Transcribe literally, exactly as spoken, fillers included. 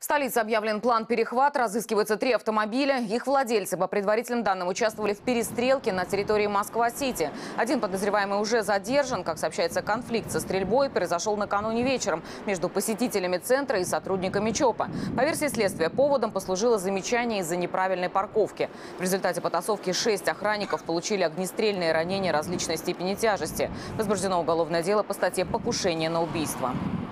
столице объявлен план перехват. Разыскиваются три автомобиля. Их владельцы, по предварительным данным, участвовали в перестрелке на территории Москва-Сити. Один подозреваемый уже задержан. Как сообщается, конфликт со стрельбой произошел накануне вечером между посетителями центра и сотрудниками ЧОПа. По версии следствия, поводом послужило замечание из-за неправильной парковки. В результате потасовки шесть охранников получили огнестрельные ранения различной степени тяжести. Возбуждено уголовное дело по статье «Покушение на убийство».